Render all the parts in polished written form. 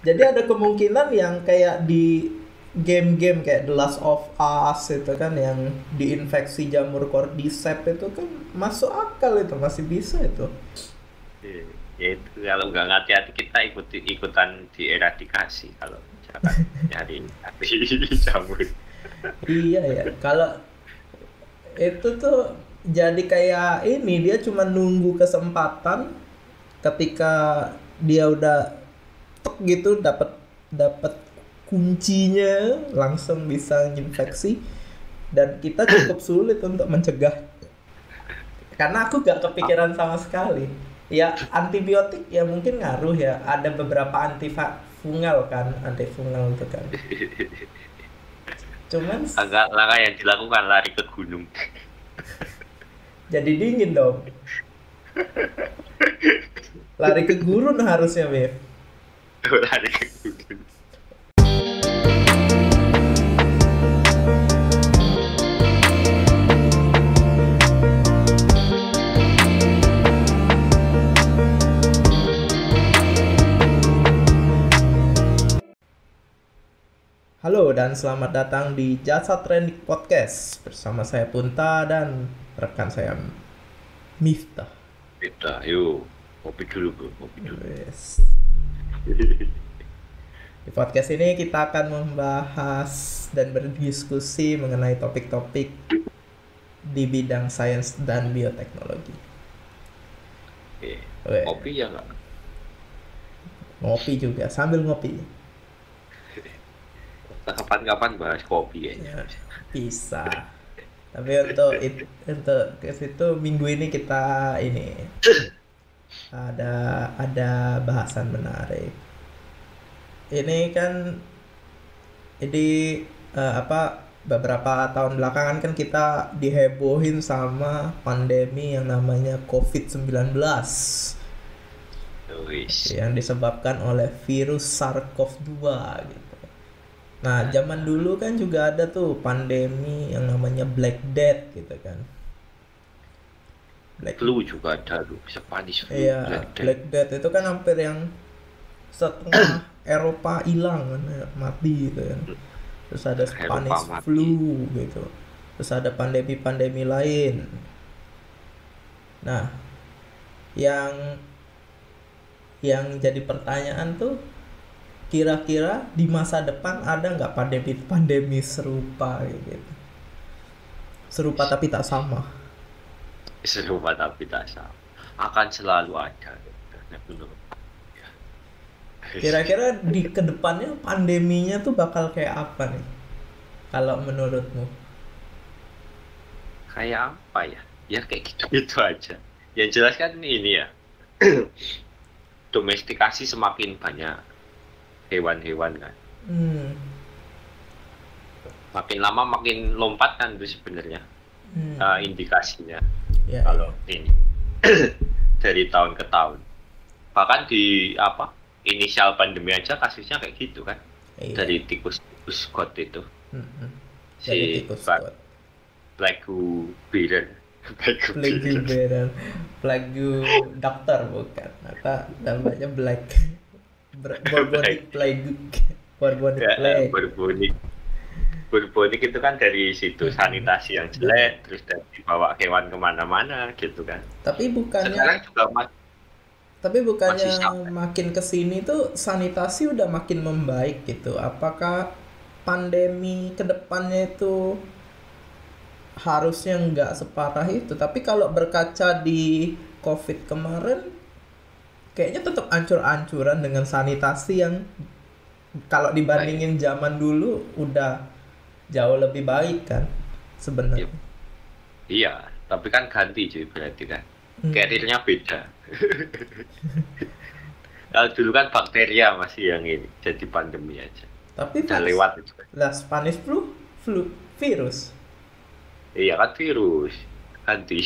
Jadi ada kemungkinan yang kayak di game-game kayak The Last of Us itu kan yang diinfeksi jamur cordyceps itu kan masuk akal, itu masih bisa itu. Ya itu kalau nggak hati-hati kita ikutan dieradikasi kalau misalkan nyari jamur. Iya ya, kalau itu tuh jadi kayak ini dia cuma nunggu kesempatan ketika dia udah tek gitu dapat dapat kuncinya langsung bisa infeksi, dan kita cukup sulit untuk mencegah karena aku gak kepikiran sama sekali. Ya antibiotik ya mungkin ngaruh ya, ada beberapa antifungal kan, antifungal itu kan, cuman Agak langkah yang dilakukan lari ke gunung. jadi dingin dong, lari ke gurun harusnya Bev. Lari ke gunung. Halo dan selamat datang di Jasa Trending Podcast bersama saya Punta dan rekan saya Miftah. Kita, yuk kopi dulu bro, kopi dulu. Yes. Di podcast ini kita akan membahas dan berdiskusi mengenai topik-topik di bidang sains dan bioteknologi. Weh, Kopi ya nggak? ngopi juga sambil ngopi. Kapan-kapan bahas kopi ya. Bisa. Tapi untuk ke situ minggu ini kita ini ada bahasan menarik. Ini kan jadi beberapa tahun belakangan kan kita dihebohin sama pandemi yang namanya COVID-19 Wis. yang disebabkan oleh virus SARS-CoV-2 gitu. Nah, zaman dulu kan juga ada tuh pandemi yang namanya Black Death gitu kan. Flu juga ada tuh, Spanish flu. Iya, Black Death itu kan hampir yang setengah Eropa hilang kan, mati gitu kan. Terus ada Spanish flu gitu. Terus ada pandemi-pandemi lain. Nah, yang jadi pertanyaan tuh, kira-kira di masa depan ada nggak pandemi serupa gitu? Serupa tapi tak sama. Serupa tapi tak sama. Akan selalu ada. Kira-kira di kedepannya pandeminya tuh bakal kayak apa nih? Kalau menurutmu? Kayak apa ya? Ya kayak gitu-gitu aja. Yang jelas kan ini ya. Domestikasi semakin banyak hewan-hewan kan. Makin lama makin lompat kan itu sebenarnya indikasinya. Ya, kalau ini dari tahun ke tahun. Bahkan di inisial pandemi aja kasusnya kayak gitu kan. Iya. Dari tikus god itu. Dari tikus god. Plague bearer. Plague dokter bukan. Apa namanya Black Bubonic Plague. Bubonic Plague. Bubonic itu kan dari situ sanitasi yang jelek, terus dibawa hewan kemana-mana gitu kan. Tapi bukannya makin kesini tuh sanitasi udah makin membaik gitu. Apakah pandemi kedepannya itu harusnya nggak separah itu? Tapi kalau berkaca di COVID kemarin, kayaknya tetap ancur-ancuran dengan sanitasi yang kalau dibandingin zaman dulu udah jauh lebih baik kan sebenarnya. Iya, tapi kan ganti cuy berarti kan. Carrier-nya beda. Kalau dulu kan bakteria masih yang ini jadi pandemi aja. Tapi udah lewat itu. Lah Spanish flu virus. Iya kan virus ganti.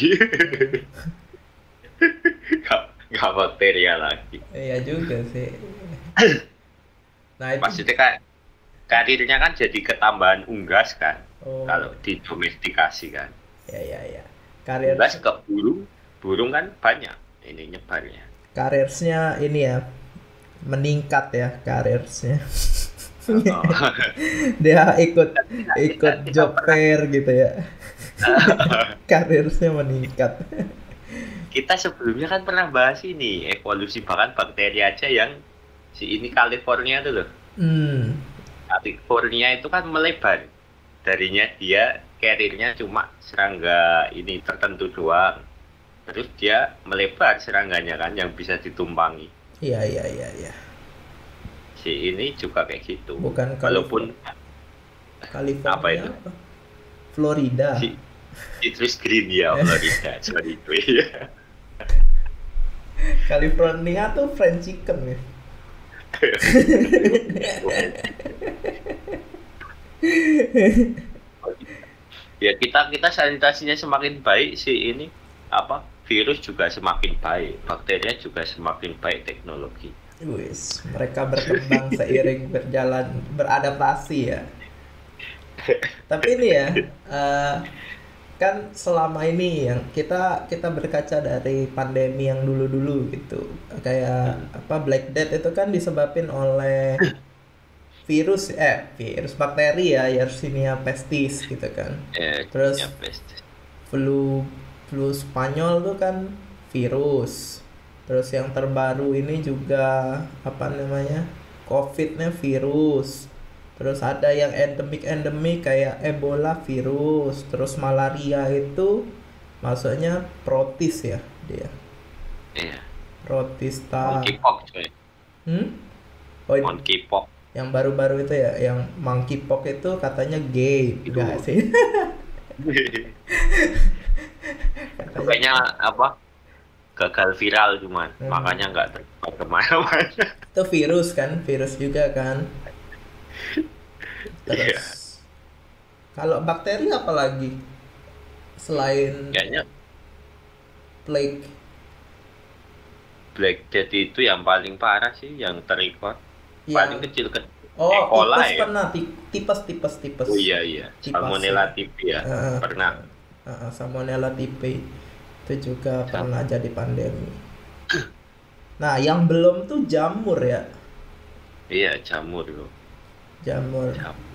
Gak bakteria lagi. Iya juga sih. Nah itu maksudnya kan karirnya kan jadi ketambahan unggas kan. Kalau didomestikasi kan. Ya. Unggas ke burung kan banyak ini nyebarnya. Karirsnya ini ya meningkat ya karirnya. Oh. Dia ikut job fair gitu ya. Karirnya meningkat. Kita sebelumnya kan pernah bahas ini evolusi bahkan bakteri aja yang si ini California tuh loh. California itu kan melebar. Darinya dia karirnya cuma serangga ini tertentu doang. Terus dia melebar serangganya kan yang bisa ditumpangi. Iya. Si ini juga kayak gitu. Bukan walaupun California apa itu? Florida. Citrus green ya, Florida. Sorry gue. California tuh fried chicken ya. Ya kita sanitasinya semakin baik sih ini apa virus juga semakin baik, bakterinya juga semakin baik teknologi. Wis, mereka berkembang seiring berjalan beradaptasi ya. Tapi ini ya, kan selama ini yang kita berkaca dari pandemi yang dulu gitu, kayak apa Black Death itu kan disebabkan oleh virus bakteri ya, Yersinia pestis gitu kan. Terus flu Spanyol tuh kan virus. Terus yang terbaru ini juga apa namanya? COVID-nya virus. Terus ada yang endemik kayak Ebola virus. Terus malaria itu maksudnya protis ya dia. Iya. Protista. Monkeypox coy. Monkeypox. Yang baru-baru itu ya, yang monkeypox itu katanya gay, enggak sih? Kayaknya apa? Gagal viral cuman, makanya nggak tersebar kemana-mana. Itu virus kan, virus juga kan. Terus kalau bakteri apa lagi selain kayaknya plague? Black Death itu yang paling parah sih, yang terikot paling kecil kan. Tipes pernah, tipes. Oh iya, Salmonella typhi ya, pernah. Salmonella typhi itu juga pernah jadi pandemi. Nah, yang belum tuh jamur ya. Iya, jamur loh. Jamur.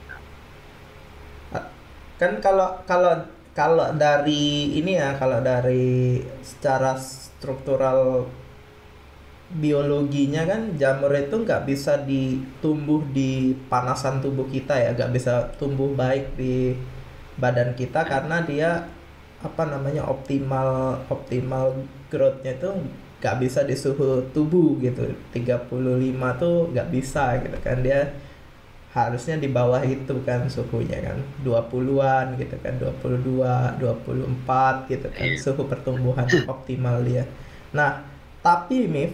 Kan kalau dari ini ya, kalau dari secara struktural biologinya kan jamur itu nggak bisa ditumbuh di panasan tubuh kita ya, nggak bisa tumbuh baik di badan kita karena dia apa namanya optimal growth-nya itu nggak bisa di suhu tubuh gitu, 35 tuh nggak bisa gitu kan, dia harusnya di bawah itu kan suhunya kan 20-an gitu kan, 22, 24 gitu kan suhu pertumbuhan optimal dia. Nah tapi Mif,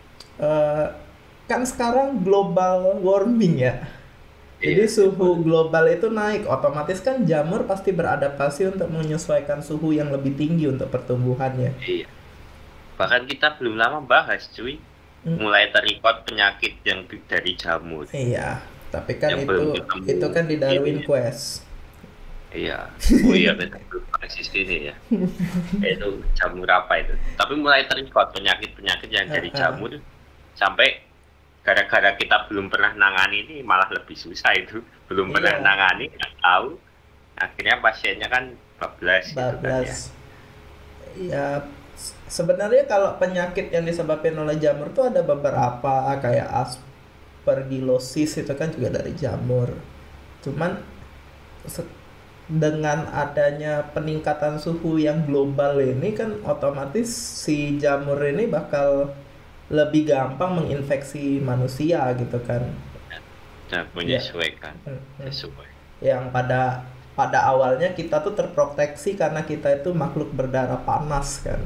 kan sekarang global warming ya. Jadi suhu global itu naik, otomatis kan jamur pasti beradaptasi untuk menyesuaikan suhu yang lebih tinggi untuk pertumbuhannya. Iya. Bahkan kita belum lama bahas cuy, mulai terikot penyakit yang dari jamur. Iya, tapi kan itu kan di Darwin Quest. Iya. Oh iya, betul persis ini ya. Itu jamur apa itu? Tapi mulai terikot penyakit yang dari jamur sampai gara-gara kita belum pernah nangani ini malah lebih susah itu. Belum pernah nangani, nggak tahu. Akhirnya pasiennya kan bablas. Gitu kan ya. Ya sebenarnya kalau penyakit yang disebabkan oleh jamur tuh ada beberapa, kayak aspergillosis itu kan juga dari jamur. Cuman dengan adanya peningkatan suhu yang global ini kan otomatis si jamur ini bakal lebih gampang menginfeksi manusia gitu kan. Menyesuaikan. Sesuai. Yang pada awalnya kita tuh terproteksi karena kita itu makhluk berdarah panas kan.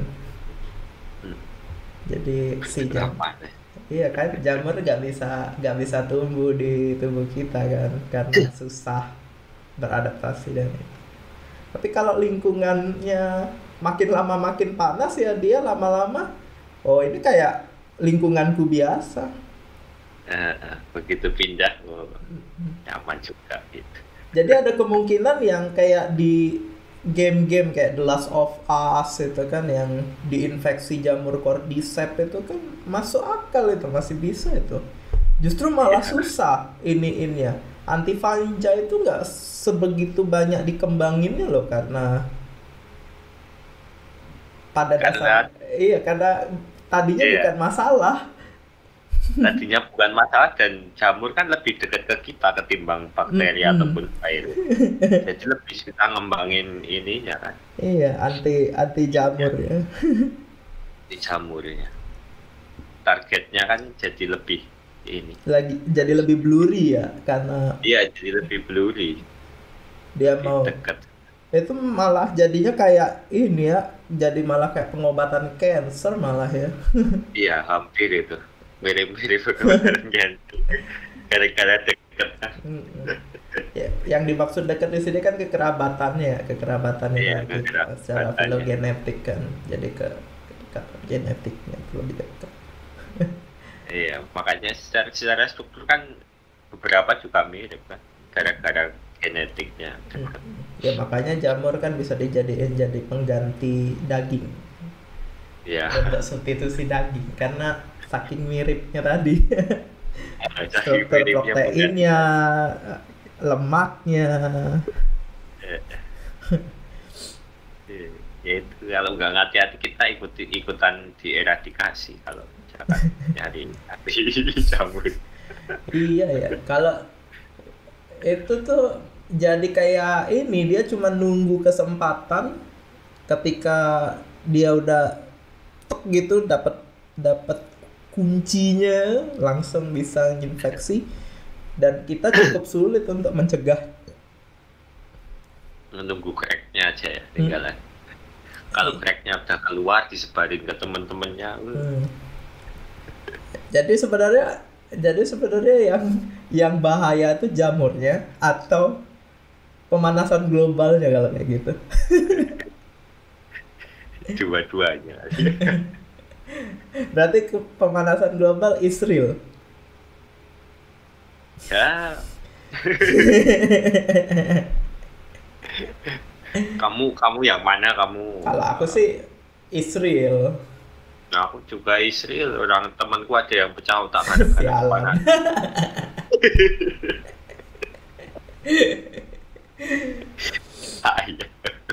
Jadi si jamur, iya kan, jamur nggak bisa tumbuh di tubuh kita kan karena susah beradaptasi dan itu. Tapi kalau lingkungannya makin lama makin panas ya dia lama-lama, oh ini kayak lingkunganku biasa. Begitu pindah, nyaman juga gitu. Jadi ada kemungkinan yang kayak di game-game kayak The Last of Us itu kan, yang diinfeksi jamur cordyceps itu kan masuk akal, itu masih bisa itu. Justru malah Ya, susah ini ya. Anti fungi itu nggak sebegitu banyak dikembanginnya loh, karena pada dasar karena iya, karena tadinya ya bukan masalah. tadinya bukan masalah dan jamur kan lebih dekat ke kita ketimbang bakteri Mm-mm. ataupun virus. Jadi lebih kita ngembangin ininya kan, Iya, anti anti ya, jamur ya. di jamurnya. Targetnya kan jadi lebih ini. Lagi jadi lebih blurry ya, karena Iya, jadi lebih blurry, dia lebih mau dekat. itu malah jadinya kayak ini ya, jadi malah kayak pengobatan cancer malah ya. Iya, hampir itu. Mirip-mirip kebakaran jantung. Gara-gara dekat. Mm-mm. Ya, yang dimaksud dekat di sini kan kekerabatannya ya, kekerabatannya Iya, dengan kita gara-gara secara batannya. filogenetik kan, jadi kedekatan genetiknya lebih dekat. Iya, makanya secara struktur kan beberapa juga mirip kan. Gara-gara genetiknya dekat. Mm-mm. Ya makanya jamur kan bisa dijadiin jadi pengganti daging, Iya, untuk substitusi daging karena saking miripnya tadi. jadi Struktur miripnya pengganti proteinnya, tadi. lemaknya. Eh, Ya itu kalau nggak hati-hati kita ikutan dieradikasi kalau misalkan nyari jamur. Iya ya, kalau itu tuh jadi kayak ini, dia cuma nunggu kesempatan ketika dia udah tek gitu, dapat dapat kuncinya, langsung bisa infeksi, dan kita cukup sulit untuk mencegah. Menunggu cracknya aja ya, Hmm. tinggal kalau cracknya udah keluar disebarin ke temen-temennya. Hmm. Jadi sebenarnya yang bahaya itu jamurnya atau pemanasan globalnya kalau kayak gitu. Dua-duanya. Berarti pemanasan global is real. Ya, kamu yang mana kamu? Kalau aku sih is real. Nah, aku juga Israel, orang temanku ada yang pecah otak gara-gara Sialan. kepanasan. Ah, iya.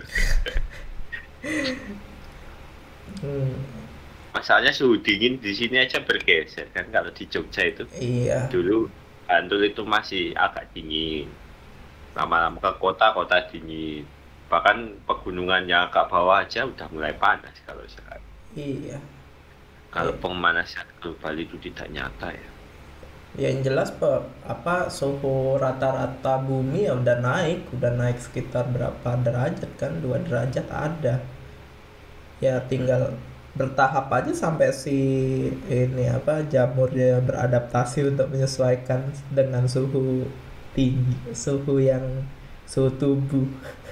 Hmm, Masalahnya suhu dingin di sini aja bergeser kan, kalau di Jogja itu iya. dulu Bantul itu masih agak dingin, lama-lama ke kota dingin, bahkan pegunungan yang agak bawah aja udah mulai panas kalau sekarang. Iya. Kalau Eh, pemanasan global itu tidak nyata ya. yang jelas apa suhu rata-rata bumi ya udah naik sekitar berapa derajat kan? 2 derajat ada. Ya tinggal bertahap aja sampai si ini apa jamurnya beradaptasi untuk menyesuaikan dengan suhu tinggi, suhu tubuh.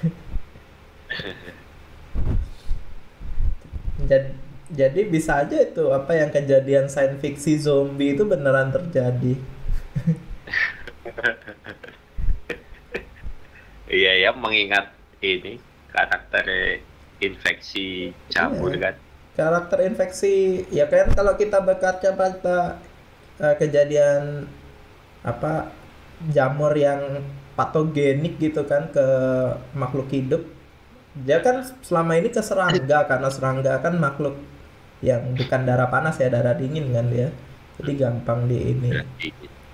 Jadi, jadi bisa aja itu apa yang kejadian science fiction zombie itu beneran terjadi. Iya ya, mengingat ini karakter infeksi jamur Iya. kan. Karakter infeksi ya kan, kalau kita berkaca pada kejadian apa jamur yang patogenik gitu kan ke makhluk hidup. Dia kan selama ini ke serangga, karena serangga kan makhluk yang bukan darah panas ya, darah dingin kan dia. Jadi gampang di ini. Berarti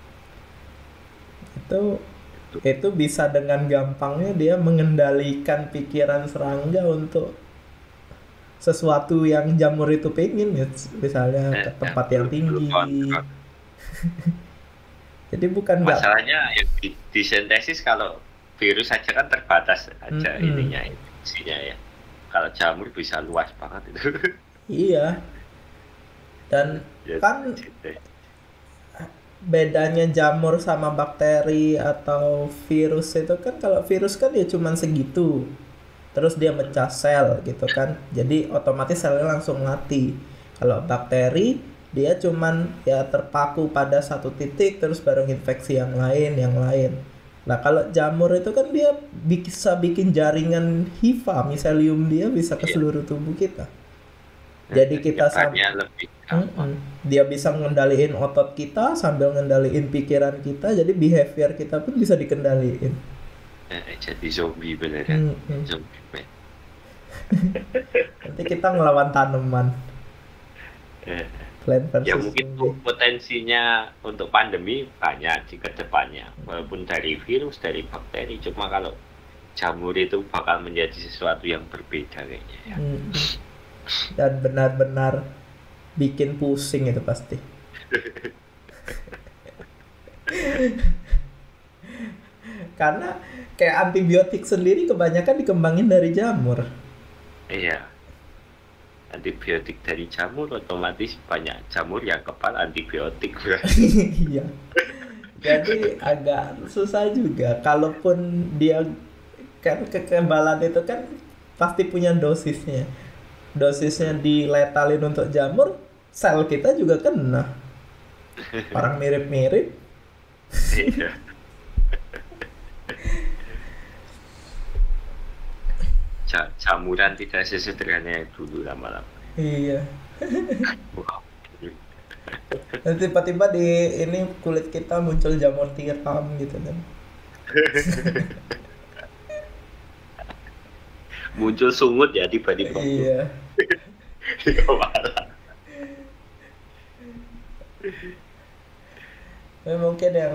Itu itu itu bisa dengan gampangnya dia mengendalikan pikiran serangga untuk sesuatu yang jamur itu pengen ya, misalnya ke tempat yang belum tinggi. kontrol. Jadi bukan nggak. Masalahnya yang disintesis kalau virus saja kan terbatas aja Mm-mm. ininya infeksinya ya. Kalau jamur bisa luas banget itu. Iya, dan Ya, kan gitu. bedanya jamur sama bakteri atau virus itu kan, kalau virus kan ya cuman segitu, terus dia mecah sel gitu kan, jadi otomatis selnya langsung mati. Kalau bakteri dia cuman ya terpaku pada satu titik, terus baru infeksi yang lain. Nah kalau jamur itu kan dia bisa bikin jaringan hifa miselium, dia bisa ke Iya, seluruh tubuh kita. Jadi kita nyebarnya lebih gampang. dia bisa ngendaliin otot kita sambil ngendaliin pikiran kita, jadi behavior kita pun bisa dikendaliin. Jadi zombie beneran. Mm-mm. Zombie man. Nanti kita ngelawan tanaman. Eh, Plant Ya versus mungkin zombie. potensinya untuk pandemi banyak di kedepannya. Walaupun dari virus, dari bakteri. Cuma kalau jamur itu bakal menjadi sesuatu yang berbeda kayaknya ya. Mm-mm. Dan benar-benar bikin pusing itu pasti. Karena kayak antibiotik sendiri kebanyakan dikembangin dari jamur. Iya, antibiotik dari jamur otomatis banyak jamur yang kepal antibiotik. Iya. Jadi agak susah juga. Kalaupun dia kan kekebalan itu kan pasti punya dosisnya. Dosisnya diletalin untuk jamur, sel kita juga kena. Orang mirip-mirip. Iya. Jamuran tidak sesederhana yang dulu lama-lama. Iya. Wow. Dan tiba-tiba di ini kulit kita muncul jamur tiram gitu kan. Muncul sungut ya tiba-tiba. Iya. Di kepala. Tapi mungkin yang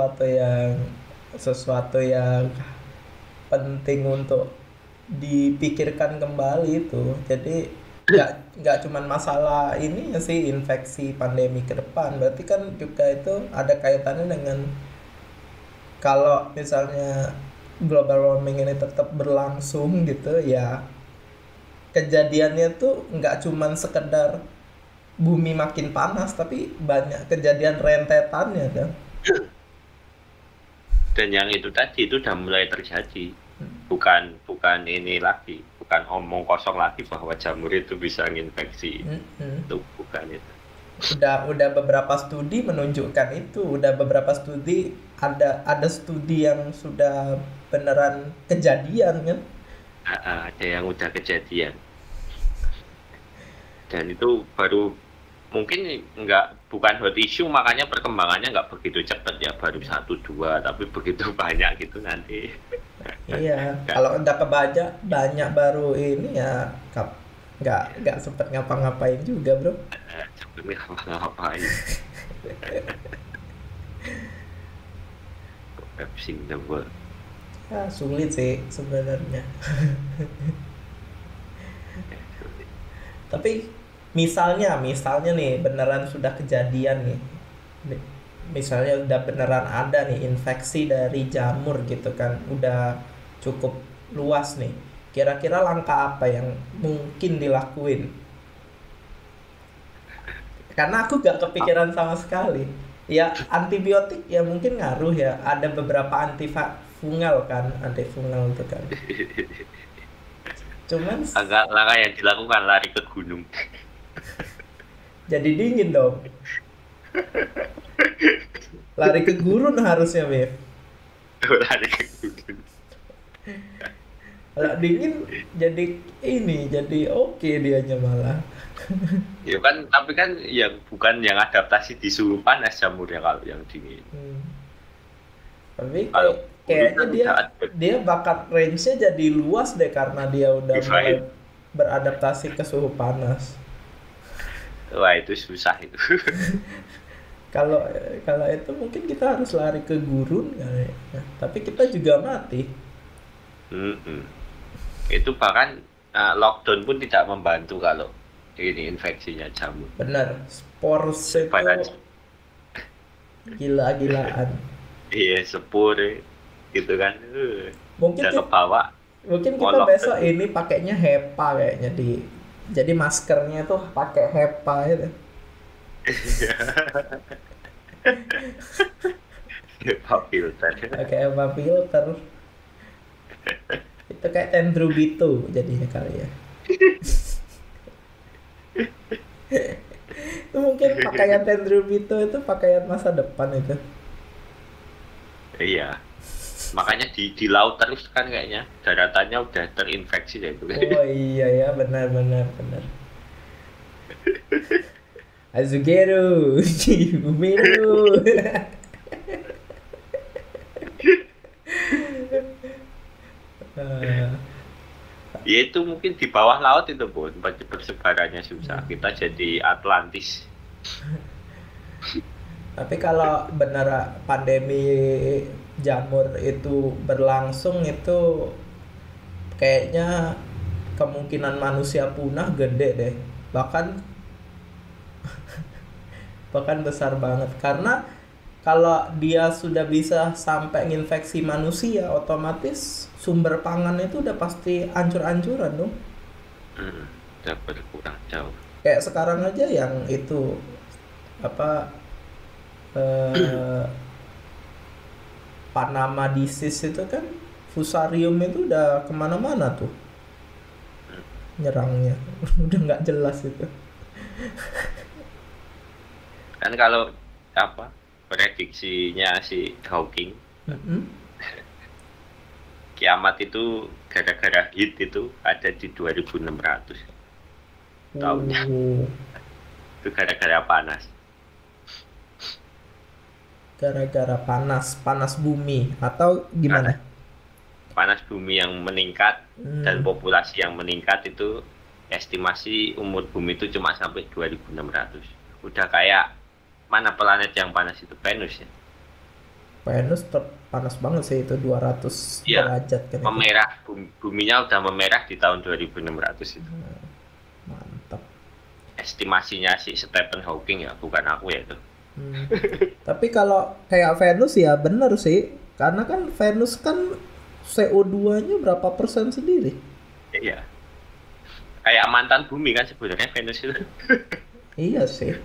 sesuatu yang penting untuk dipikirkan kembali itu. Jadi nggak cuman masalah ini ya sih, infeksi pandemi ke depan. Berarti kan juga itu ada kaitannya dengan kalau misalnya global warming ini tetap berlangsung gitu ya, kejadiannya tuh nggak cuman sekedar bumi makin panas, tapi banyak kejadian rentetannya kan. Dan yang itu tadi itu udah mulai terjadi. Bukan ini lagi, bukan omong kosong lagi bahwa jamur itu bisa nginfeksi. Itu bukan itu. Udah beberapa studi menunjukkan itu, udah beberapa studi, ada studi yang sudah beneran kejadian kan. Ada yang udah kejadian. Dan itu baru mungkin bukan hot issue, makanya perkembangannya nggak begitu cepat ya, baru 1-2, tapi begitu banyak gitu nanti. Iya, kalau udah kebaca banyak baru ini ya nggak sempet ngapa-ngapain juga bro. Sampai ngapa-ngapain. Collapsing the world. Ya sulit sih sebenarnya. Tapi misalnya nih beneran sudah kejadian nih. Misalnya udah beneran ada nih infeksi dari jamur gitu kan, udah cukup luas nih. Kira-kira langkah apa yang mungkin dilakuin? Karena aku gak kepikiran sama sekali. Ya antibiotik ya mungkin ngaruh ya. Ada beberapa antifungal itu kan. Cuman Langkah yang dilakukan lari ke gunung. jadi dingin dong. Lari ke gurun harusnya, Mif. Lari ke gunung. Kalau dingin jadi oke dianya malah. Ya kan, tapi kan yang bukan yang adaptasi di suhu panas jamurnya kalau yang dingin. Tapi Kalau kayaknya dia bakat range-nya jadi luas deh karena dia udah mulai beradaptasi ke suhu panas. Wah itu susah itu. Kalau itu mungkin kita harus lari ke gurun kali ya. Tapi kita juga mati. Itu bahkan lockdown pun tidak membantu kalau ini infeksinya jamur. Benar, spores itu gila-gilaan. Iya, spor gitu kan. Mungkin kita besok ini pakainya HEPA kayaknya jadi maskernya tuh pakai HEPA itu. HEPA filter. Pakai HEPA filter. Itu kayak Tendrubito jadinya kali ya. Itu mungkin pakaian Tendrubito itu pakaian masa depan itu. Iya. Makanya di laut terus kan kayaknya daratannya udah terinfeksi deh itu. Oh iya ya, benar. Azugeru, Umeru. Eh, Ya itu mungkin di bawah laut itu pun persebarannya susah. Kita jadi Atlantis. tapi kalau benar pandemi jamur itu berlangsung itu kayaknya kemungkinan manusia punah gede deh. Bahkan besar banget karena kalau dia sudah bisa sampai nginfeksi manusia, otomatis sumber pangan itu udah pasti ancur-ancuran dong. Udah berkurang jauh. Kayak sekarang aja yang itu apa eh, Panama disease itu kan fusarium itu udah kemana-mana tuh nyerangnya. Udah nggak jelas itu. Kan kalau apa prediksinya si Hawking, Mm-mm. kiamat itu gara-gara heat itu ada di 2600 tahunnya. Oh, Itu gara-gara panas. gara-gara panas bumi atau gimana? Panas bumi yang meningkat dan Hmm. populasi yang meningkat itu estimasi umur bumi itu cuma sampai 2600. Udah kayak mana planet yang panas itu, Venus ya. Venus panas banget sih itu 200 Iya, derajat kan itu. memerah, buminya udah memerah di tahun 2600 itu. Mantap. Estimasinya si Stephen Hawking ya, bukan aku ya itu. Hmm. Tapi kalau kayak Venus ya bener sih. Karena kan Venus kan CO2-nya berapa persen sendiri? Iya. Kayak mantan bumi kan sebenarnya Venus itu. Iya sih.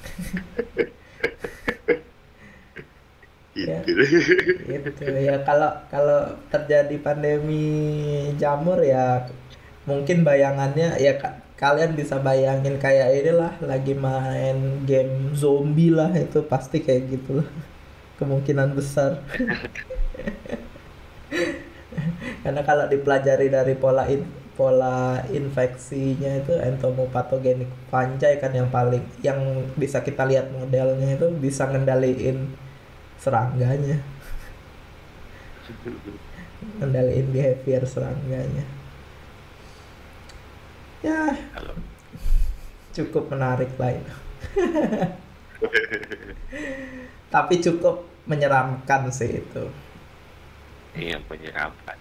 Ya, Gitu. gitu ya. Kalau terjadi pandemi jamur ya mungkin bayangannya ya kalian bisa bayangin kayak inilah lagi main game zombie lah itu pasti kayak gitu lah. Kemungkinan besar. Karena kalau dipelajari dari pola infeksinya itu entomopatogenik fungi kan yang bisa kita lihat modelnya itu bisa ngendaliin serangganya, ngendaliin behavior serangganya. Ya, Kalau cukup menarik lah itu. Tapi cukup menyeramkan sih itu. iya penyerapan.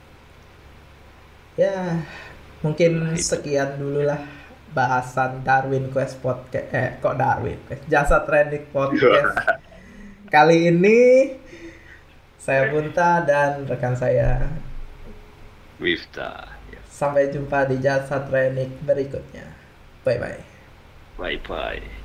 Ya, mungkin Itu. sekian dulu lah bahasan Darwin Quest Podcast. Kok Darwin Quest? Jasa Training Podcast. Kali ini saya Bunta dan rekan saya. Wifta. Sampai jumpa di Jasa Training berikutnya. Bye bye. Bye bye.